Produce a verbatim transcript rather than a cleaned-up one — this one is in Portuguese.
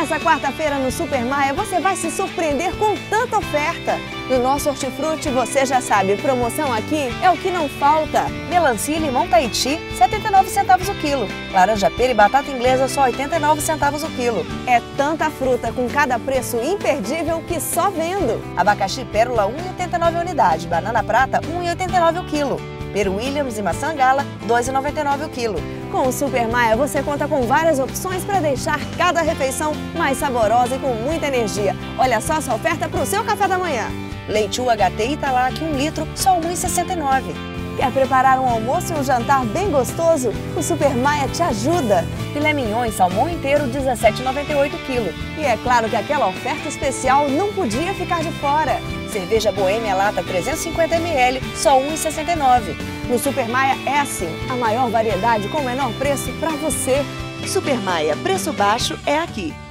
Nessa quarta-feira no Super Maia você vai se surpreender com tanta oferta. No nosso hortifruti você já sabe, promoção aqui é o que não falta. Melancia e limão Tahiti, setenta e nove centavos o quilo. Laranja pera e batata inglesa, só oitenta e nove centavos o quilo. É tanta fruta com cada preço imperdível que só vendo. Abacaxi pérola, um real e oitenta e nove a unidade. Banana prata, um real e oitenta e nove o quilo. Peru Williams e maçã gala, dois reais e noventa e nove o quilo. Com o Super Maia você conta com várias opções para deixar cada refeição mais saborosa e com muita energia. Olha só essa oferta para o seu café da manhã. Leite U H T Italac, um litro, só um real e sessenta e nove. Quer preparar um almoço e um jantar bem gostoso? O Super Maia te ajuda. Filé mignon e salmão inteiro, dezessete reais e noventa e oito o quilo. E é claro que aquela oferta especial não podia ficar de fora. Cerveja Boêmia lata trezentos e cinquenta mililitros, só um real e sessenta e nove. No Super Maia é assim, a maior variedade com o menor preço para você. Super Maia, preço baixo é aqui.